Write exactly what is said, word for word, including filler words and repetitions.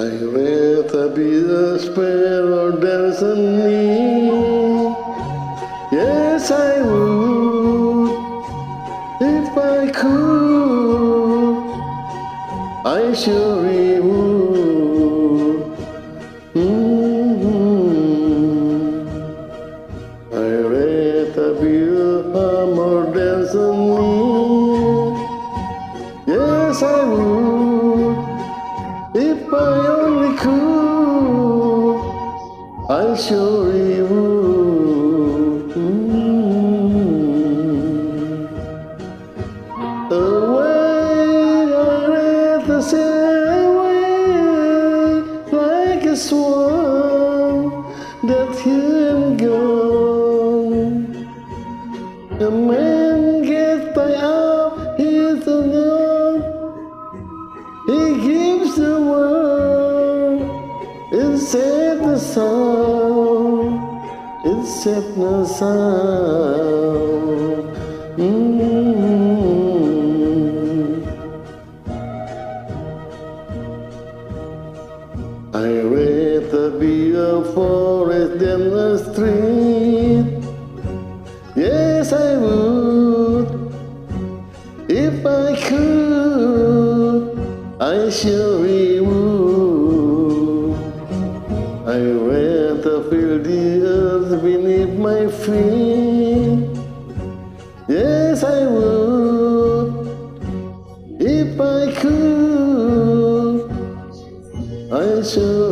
I'd rather be a sparrow than me. Yes, I would, if I could. I surely would. Mm-hmm. I'd rather be a hammer than me. Yes, I would, if I only could. I surely would. Mm-hmm. Away, I'd rather sail away like a swan that's here and gone. A man gets tired out, he's alone. He gives the world, it's sadness sound, it's sadness sound. Mm-hmm. I'd rather be a forest than a street. Yes, I would, if I could. I surely would. I'd rather feel the earth beneath my feet. Yes, I would, if I could. I surely